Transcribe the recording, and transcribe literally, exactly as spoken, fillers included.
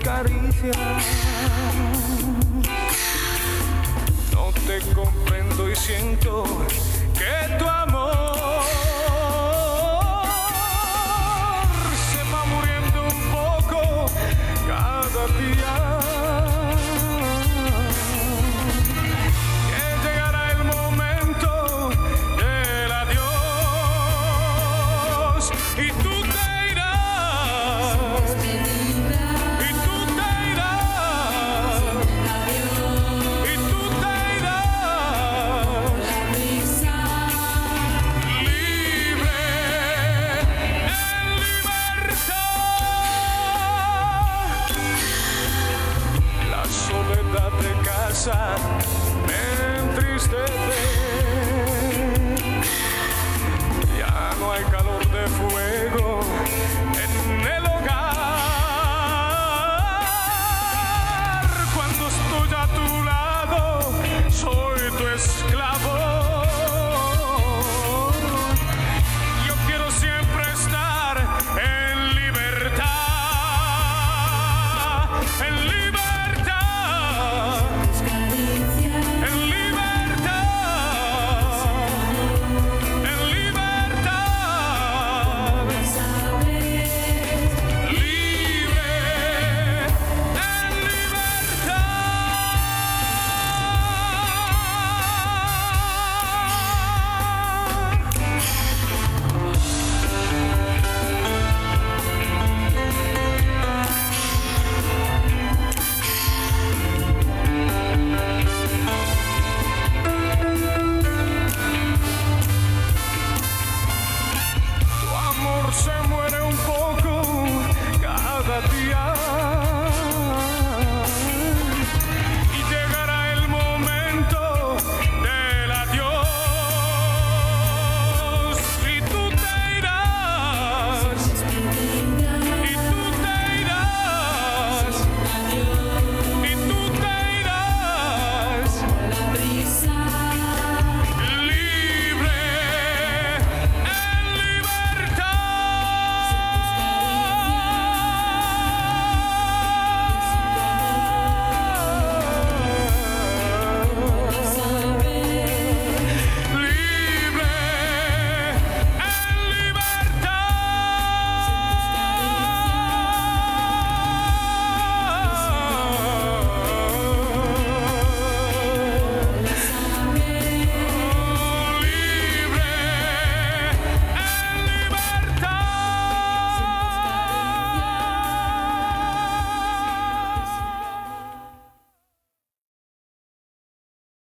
caricias. No te comprendo y siento que tu amor se va muriendo un poco cada día. Que llegará el momento del adiós y tú te irás. Y tú te irás. Y tú te irás. Libre, en libertad. La soledad de casa me entristece. Ya no hay calor de fuego.